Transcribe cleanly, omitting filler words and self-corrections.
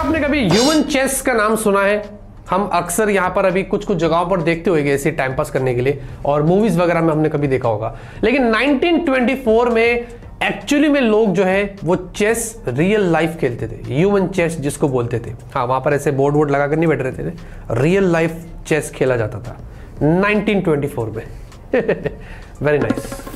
आपने कभी human chess का नाम सुना है? हम अक्सर यहाँ पर अभी कुछ कुछ जगहों पर देखते हुए ऐसे टाइम पास करने के लिए, और मूवीज वगैरह में हमने कभी देखा होगा। लेकिन 1924 में एक्चुअली में लोग जो है वो चेस रियल लाइफ खेलते थे, ह्यूमन चेस जिसको बोलते थे। हाँ, वहां पर ऐसे बोर्ड वोर्ड लगा कर नहीं बैठ रहे थे, रियल लाइफ चेस खेला जाता था 1924 में। Very nice.